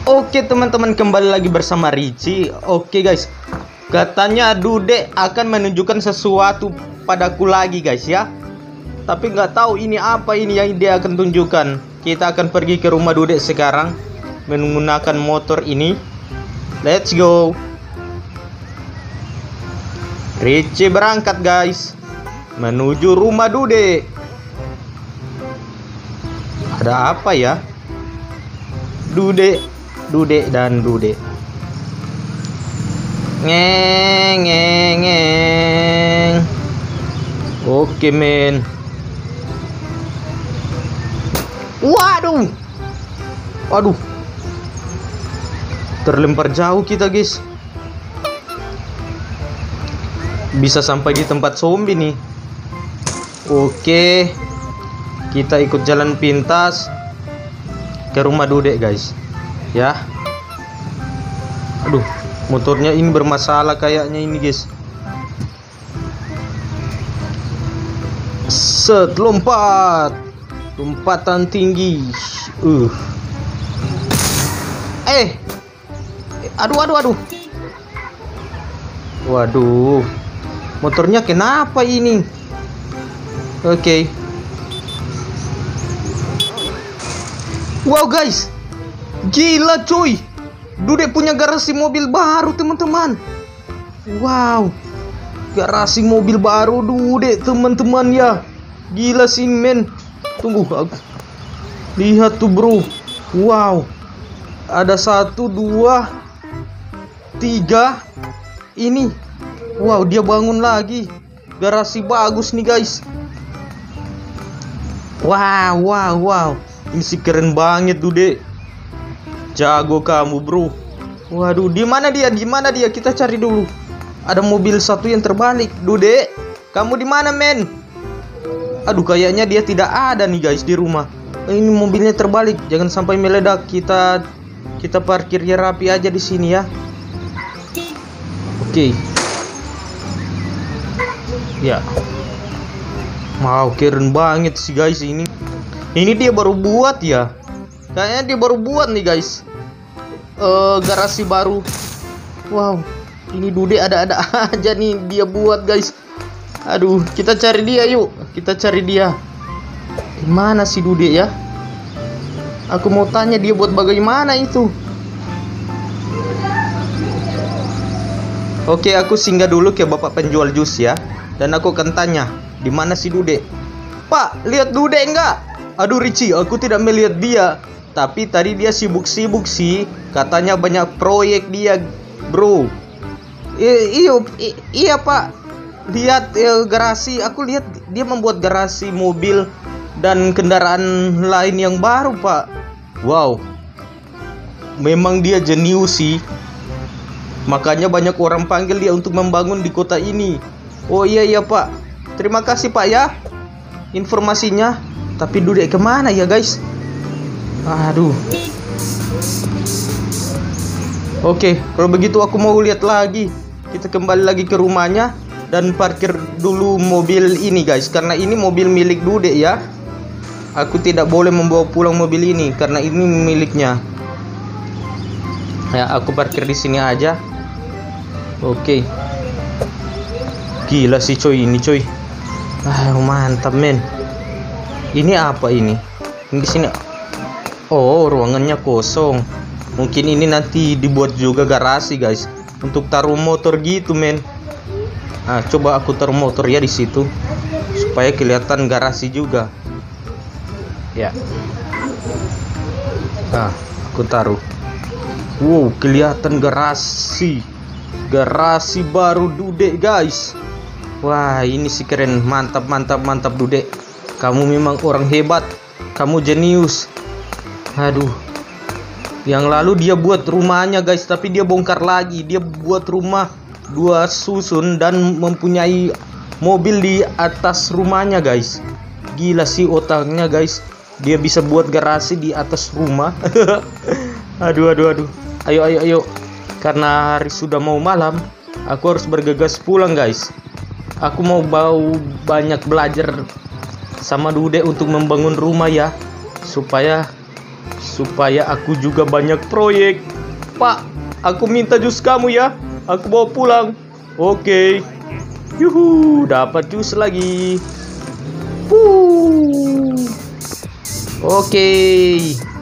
Oke teman-teman, kembali lagi bersama Ricci. Oke guys, katanya Dude akan menunjukkan sesuatu padaku lagi guys ya. Tapi nggak tahu ini apa ini yang dia akan tunjukkan. Kita akan pergi ke rumah Dude sekarang menggunakan motor ini. Let's go. Ricci berangkat guys, menuju rumah Dude. Ada apa ya? Dude dan Dude. Ngeng. Oke men. Waduh. Terlempar jauh kita guys. Bisa sampai di tempat zombie nih. Oke. Kita ikut jalan pintas ke rumah Dude guys. Ya. Aduh, motornya ini bermasalah kayaknya ini guys. Set, lompat. Lompatan tinggi. Aduh. Waduh. Motornya kenapa ini? Oke. Wow guys, gila cuy, Dude punya garasi mobil baru teman-teman. Wow, garasi mobil baru Dude teman-teman ya. Gila sih men. Tunggu aku lihat tuh bro. Wow, ada 1, 2, 3 ini. Wow, dia bangun lagi. Garasi bagus nih guys. Wow. Ini sih keren banget Dude. Jago kamu bro. Waduh, di mana dia? Kita cari dulu. Ada mobil satu yang terbalik. Dude, kamu di mana men? Aduh, kayaknya dia tidak ada nih guys di rumah. Ini mobilnya terbalik. Jangan sampai meledak. Kita parkirnya rapi aja di sini ya. Oke. Ya. Wow, keren banget sih guys ini. Ini dia baru buat ya. Kayaknya dia baru buat nih guys. Garasi baru. Wow, ini Dude ada-ada aja nih dia buat guys. Aduh, kita cari dia yuk. Kita cari dia. Gimana sih Dude ya? Aku mau tanya dia buat bagaimana itu. Oke, aku singgah dulu ke bapak penjual jus ya. Dan aku akan tanya, di mana si Dude? Pak, lihat Dude enggak? Aduh Ricci, aku tidak melihat dia. Tapi tadi dia sibuk-sibuk sih. Katanya banyak proyek dia, bro. Iya pak. Lihat garasi. Aku lihat dia membuat garasi mobil dan kendaraan lain yang baru pak. Wow. Memang dia jenius sih. Makanya banyak orang panggil dia untuk membangun di kota ini. Oh iya pak. Terima kasih pak ya informasinya. Tapi Dude kemana ya guys? Aduh. Oke, kalau begitu aku mau lihat lagi. Kita kembali lagi ke rumahnya dan parkir dulu mobil ini guys, karena ini mobil milik Dude ya. Aku tidak boleh membawa pulang mobil ini karena ini miliknya. Ya, aku parkir di sini aja. Oke. Gila sih coy ini coy. Mantap men. Ini apa ini? Ini di sini. Oh, ruangannya kosong. Mungkin ini nanti dibuat juga garasi, guys. Untuk taruh motor gitu, men. Nah, coba aku taruh motor ya di situ supaya kelihatan garasi juga. Ya. Nah, aku taruh. Wow, kelihatan garasi. Garasi baru Dude, guys. Wah, ini sih keren. Mantap Dude. Kamu memang orang hebat. Kamu jenius. Aduh. Yang lalu dia buat rumahnya guys, tapi dia bongkar lagi. Dia buat rumah 2 susun dan mempunyai mobil di atas rumahnya guys. Gila sih otaknya guys. Dia bisa buat garasi di atas rumah. Aduh. Ayo. Karena hari sudah mau malam, aku harus bergegas pulang guys. Aku mau banyak belajar sama Dude untuk membangun rumah ya, supaya supaya aku juga banyak proyek. Pak, aku minta jus kamu ya. Aku bawa pulang. Oke. Yuhu, dapat jus lagi. Oke.